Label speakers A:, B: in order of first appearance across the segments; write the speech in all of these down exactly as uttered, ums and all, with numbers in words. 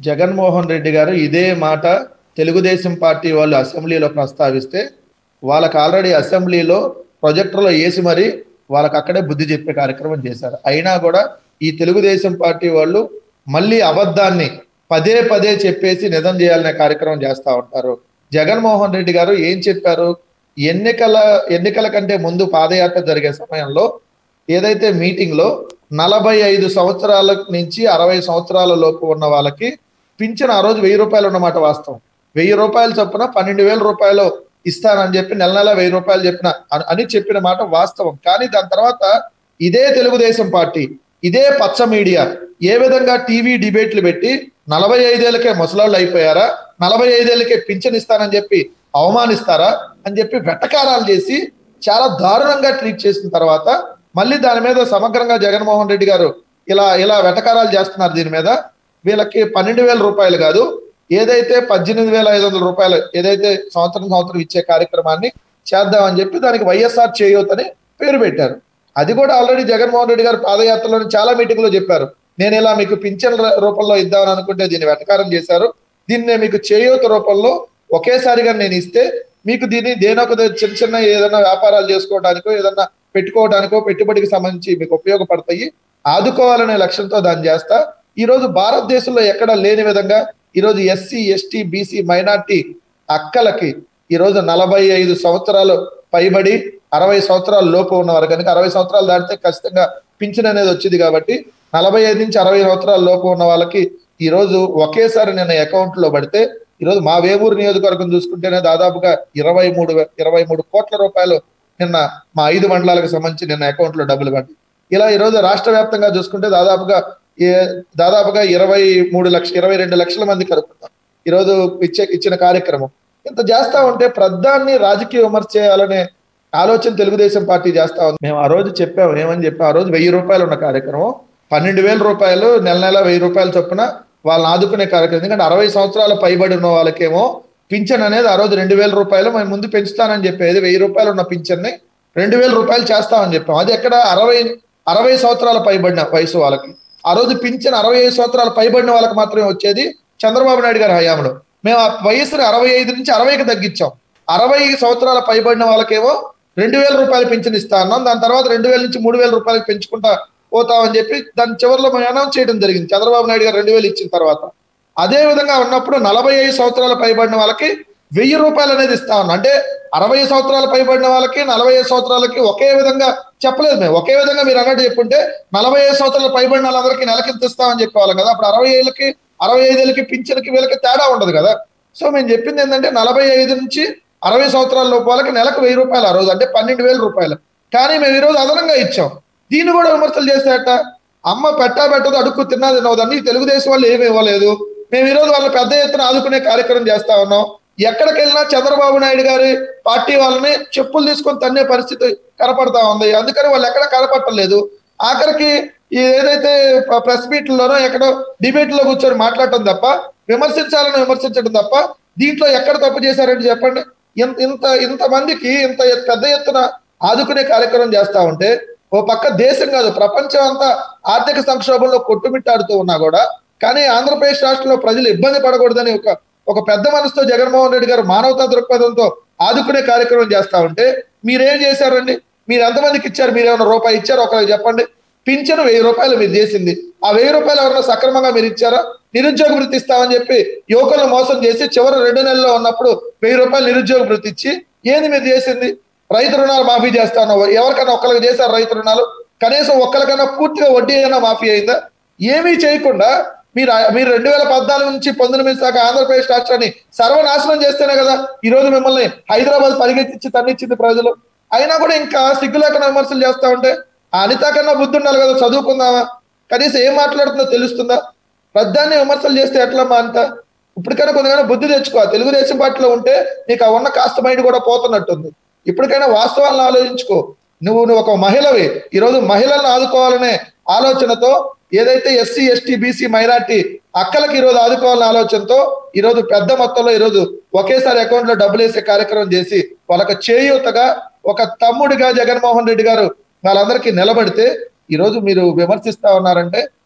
A: జగన్మోహన్ రెడ్డి గారు ఇదే మాట తెలుగుదేశం పార్టీ వాళ్ళు అసెంబ్లీలో ప్రస్తావిస్తే వాళ్ళకి ఆల్రెడీ అసెంబ్లీలో ప్రొజెక్టర్లో వేసి మరి వాళ్ళకి అక్కడే బుద్ధి చెప్పే కార్యక్రమం చేశారు. అయినా కూడా ఈ తెలుగుదేశం పార్టీ వాళ్ళు మళ్ళీ అబద్ధాన్ని పదే పదే చెప్పేసి నిజం చేయాలనే కార్యక్రమం చేస్తూ ఉంటారు. జగన్మోహన్ రెడ్డి గారు ఏం చెప్పారు? ఎన్నికల ఎన్నికల కంటే ముందు పాదయాత్ర జరిగే సమయంలో ఏదైతే మీటింగ్ లో నలభై ఐదు సంవత్సరాల నుంచి అరవై సంవత్సరాల లోపు ఉన్న వాళ్ళకి పింఛన్ ఆ రోజు వెయ్యి రూపాయలు ఉన్నమాట వాస్తవం. వెయ్యి రూపాయలు చొప్పున పన్నెండు వేల రూపాయలు ఇస్తానని చెప్పి నెల నెల వెయ్యి రూపాయలు చెప్పిన అని చెప్పిన మాట వాస్తవం. కానీ దాని తర్వాత ఇదే తెలుగుదేశం పార్టీ, ఇదే పచ్చ మీడియా ఏ విధంగా టీవీ డిబేట్లు పెట్టి నలభై ఐదేళ్లకే ముసలాళ్ళు అయిపోయారా, నలభై ఐదేళ్లకే పింఛన్ ఇస్తానని చెప్పి అవమానిస్తారా అని చెప్పి వెటకారాలు చేసి చాలా దారుణంగా ట్రీట్ చేసిన తర్వాత మళ్ళీ దాని మీద సమగ్రంగా జగన్మోహన్ రెడ్డి గారు ఇలా ఇలా వెటకారాలు చేస్తున్నారు. దీని మీద వీళ్ళకి పన్నెండు వేల రూపాయలు కాదు, ఏదైతే పద్దెనిమిది వేల ఐదు వందల రూపాయలు ఏదైతే సంవత్సరం సంవత్సరం ఇచ్చే కార్యక్రమాన్ని చేద్దామని చెప్పి దానికి వైఎస్ఆర్ చేయూత్ అని పేరు పెట్టారు. అది కూడా ఆల్రెడీ జగన్మోహన్ రెడ్డి గారు పాదయాత్రలోని చాలా మీటింగ్ లో చెప్పారు. నేను ఇలా మీకు పింఛన్ రూపంలో ఇద్దామని అనుకుంటే దీన్ని వెటకారం చేశారు. దీన్ని మీకు చేయూత రూపంలో ఒకేసారిగా నేను ఇస్తే మీకు దీన్ని దేనొక చిన్న చిన్న ఏదైనా వ్యాపారాలు చేసుకోవడానికో ఏదన్నా పెట్టుకోవడానికో పెట్టుబడికి సంబంధించి మీకు ఉపయోగపడతాయి, ఆదుకోవాలనే లక్ష్యంతో దాన్ని చేస్తా. ఈ రోజు భారతదేశంలో ఎక్కడ లేని విధంగా ఈరోజు ఎస్సీ ఎస్టీ బీసీ మైనార్టీ అక్కలకి ఈరోజు నలభై ఐదు సంవత్సరాలు పైబడి అరవై సంవత్సరాల లోపు ఉన్నవారు కనుక అరవై సంవత్సరాలు దాటితే ఖచ్చితంగా పింఛన్ అనేది వచ్చింది కాబట్టి నలభై ఐదు నుంచి అరవై సంవత్సరాల లోపు ఉన్న వాళ్ళకి ఈ రోజు ఒకేసారి నిన్న అకౌంట్ లో పడితే ఈరోజు మా వేమూరు నియోజకవర్గం చూసుకుంటేనే దాదాపుగా ఇరవై మూడు ఇరవై మూడు కోట్ల రూపాయలు నిన్న మా ఐదు మండలాలకు సంబంధించి నిన్న అకౌంట్ లో డబ్బులు పడి ఇలా ఈరోజు రాష్ట్ర వ్యాప్తంగా చూసుకుంటే దాదాపుగా దాదాపుగా ఇరవై మూడు లక్ష ఇరవై రెండు లక్షల మంది కలుపుతాం ఈరోజు ఇచ్చే ఇచ్చిన కార్యక్రమం. ఇంత చేస్తా ఉంటే ప్రధాన్ని రాజకీయ విమర్శ చేయాలనే ఆలోచన తెలుగుదేశం పార్టీ చేస్తా ఉంది. మేము ఆ రోజు చెప్పాము, ఏమని చెప్పాం, ఆ రోజు వెయ్యి రూపాయలు ఉన్న కార్యక్రమం పన్నెండు వేల రూపాయలు నెల నెల వెయ్యి రూపాయలు చొప్పున వాళ్ళని ఆదుకునే కార్యక్రమం. ఎందుకంటే అరవై సంవత్సరాల పైబడి ఉన్న వాళ్ళకేమో పింఛన్ అనేది ఆ రోజు రెండు వేల రూపాయలు మేము ముందు పెంచుతానని చెప్పేది, వెయ్యి రూపాయలు ఉన్న పింఛన్ని రెండు వేల రూపాయలు చేస్తామని చెప్పాం. అది ఎక్కడ అరవై అరవై సంవత్సరాల పైబడిన వయసు వాళ్ళకి ఆ రోజు పింఛన్ అరవై ఐదు సంవత్సరాలు పైబడిన వాళ్ళకి మాత్రమే వచ్చేది చంద్రబాబు నాయుడు గారి హయాంలో. మేము ఆ వయసుని అరవై ఐదు నుంచి అరవైకి తగ్గించాం. అరవై సంవత్సరాల పైబడిన వాళ్ళకేమో రెండు వేల రూపాయలు పింఛన్ ఇస్తా అన్నాం. దాని తర్వాత రెండు వేల నుంచి మూడు వేల రూపాయలకు పెంచుకుంటా పోతామని చెప్పి దాని చివరిలో మేము అనౌన్స్ చేయడం జరిగింది చంద్రబాబు నాయుడు గారు రెండు వేలు ఇచ్చిన తర్వాత. అదే విధంగా ఉన్నప్పుడు నలభై ఐదు సంవత్సరాల పైబడిన వాళ్ళకి వెయ్యి రూపాయలు అనేది ఇస్తా ఉన్నాం. అంటే అరవై సంవత్సరాల పైబడిన వాళ్ళకి నలభై ఐదు సంవత్సరాలకి ఒకే విధంగా చెప్పలేదు మేము. ఒకే విధంగా మీరు అన్నట్టు చెప్పుంటే నలభై ఐదు సంవత్సరాల పైబడిన వాళ్ళందరికీ నెలకి ఎంత ఇస్తామని చెప్పేవాళ్ళం కదా. అప్పుడు అరవై ఏళ్ళకి అరవై ఐదేళ్ళకి పింఛన్కి వీళ్ళకి తేడా ఉండదు కదా. సో మేము చెప్పింది ఏంటంటే నలభై ఐదు నుంచి అరవై సంవత్సరాల లోపు వాళ్ళకి నెలకు వెయ్యి రూపాయలు ఆ రోజు అంటే పన్నెండు వేల రూపాయలు. కానీ మేము ఈరోజు అదనంగా ఇచ్చాం. దీన్ని కూడా విమర్శలు చేసేట అమ్మ పెట్టా పెట్టదు అడుక్కు తిన్నా తినవదని తెలుగుదేశం వాళ్ళు ఏమి ఇవ్వలేదు. మేము ఈరోజు వాళ్ళ పెద్ద ఎత్తున ఆదుకునే కార్యక్రమం చేస్తా ఉన్నాం. ఎక్కడికి వెళ్ళినా చంద్రబాబు నాయుడు గారి పార్టీ వాళ్ళని చెప్పులు తీసుకొని తన్నే పరిస్థితి కనపడతా ఉంది. అందుకని వాళ్ళు ఎక్కడ కనపడలేదు. ఆఖరికి ఏదైతే ప్రెస్ మీట్లలోనో ఎక్కడో డిబేట్లో కూర్చొని మాట్లాడటం తప్ప విమర్శించాలని విమర్శించడం తప్ప దీంట్లో ఎక్కడ తప్పు చేశారంటే చెప్పండి. ఇంత ఇంతమందికి ఇంత పెద్ద ఎత్తున ఆదుకునే కార్యక్రమం చేస్తా ఉంటే ఓ పక్క దేశం కాదు ప్రపంచం అంతా ఆర్థిక సంక్షోభంలో కొట్టుమిట్టాడుతూ ఉన్నా కూడా కానీ ఆంధ్రప్రదేశ్ రాష్ట్రంలో ప్రజలు ఇబ్బంది పడకూడదని ఒక ఒక పెద్ద మనసుతో జగన్మోహన్ రెడ్డి గారు మానవతా దృక్పథంతో ఆదుకునే కార్యక్రమం చేస్తా ఉంటే మీరేం చేశారండి? మీరు ఎంతమందికి ఇచ్చారు? మీరు ఏమైనా రూపాయి ఇచ్చారు? ఒకరికి చెప్పండి. పింఛను వెయ్యి రూపాయలు మీరు చేసింది, ఆ వెయ్యి రూపాయలు ఎవరైనా సక్రమంగా మీరు ఇచ్చారా? నిరుద్యోగ వృత్తి ఇస్తామని చెప్పి యువకులను మోసం చేసి చివరి రెండు నెలల్లో ఉన్నప్పుడు వెయ్యి రూపాయలు నిరుద్యోగ వృత్తి ఇచ్చి ఏంది మీరు చేసింది? రైతు రుణాలు మాఫీ చేస్తాను, ఎవరికైనా ఒక్కరికి చేశారు రైతు రుణాలు? కనీసం ఒక్కరికైనా పూర్తిగా వడ్డీ అయినా మాఫీ అయిందా? ఏమీ చేయకుండా మీరు మీరు రెండు వేల పద్నాలుగు నుంచి పంతొమ్మిది దాకా ఆంధ్రప్రదేశ్ రాష్ట్రాన్ని సర్వనాశనం చేస్తేనే కదా ఈ రోజు మిమ్మల్ని హైదరాబాద్ పరిగెత్తించి తన్నిచ్చింది ప్రజలు. అయినా కూడా ఇంకా సిగ్గు లేకుండా విమర్శలు చేస్తా ఉంటే ఆ అనిత కన్నా బుద్ధి ఉండాలి కదా, చదువుకుందామా, కనీసం ఏం మాట్లాడుతుందో తెలుస్తుందా? ప్రధాన్ని విమర్శలు చేస్తే ఎట్లమ్మా అంత? ఇప్పటికైనా కొంతగానో బుద్ధి తెచ్చుకో. తెలుగుదేశం పార్టీలో ఉంటే నీకు ఆ ఉన్న కాస్త మైండ్ కూడా పోతున్నట్టుంది. ఇప్పటికైనా వాస్తవాలను ఆలోచించుకో. నువ్వు నువ్వు ఒక మహిళవి, ఈరోజు మహిళలను ఆదుకోవాలనే ఆలోచనతో ఏదైతే ఎస్సీ ఎస్టీ బీసీ మైనార్టీ అక్కలకి ఈరోజు ఆదుకోవాలనే ఆలోచనతో ఈరోజు పెద్ద మొత్తంలో ఈరోజు ఒకేసారి అకౌంట్ లో డబ్బులు వేసే కార్యక్రమం చేసి వాళ్ళకి చేయూతగా ఒక తమ్ముడిగా జగన్మోహన్ రెడ్డి గారు వాళ్ళందరికీ నిలబడితే ఈరోజు మీరు విమర్శిస్తా ఉన్నారంటే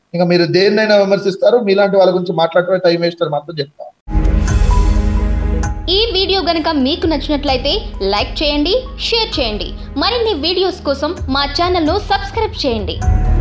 A: ఇంకా మీరు దేన్నైనా విమర్శిస్తారు, మీలాంటి వాళ్ళ గురించి మాట్లాడటమే టైం వేస్తారు మాత్రం చెప్తాను.
B: ఈ వీడియో గనుక మీకు నచ్చినట్లయితే లైక్ చేయండి, షేర్ చేయండి. మరిన్ని వీడియోస్ కోసం మా ఛానల్ను సబ్స్క్రైబ్ చేయండి.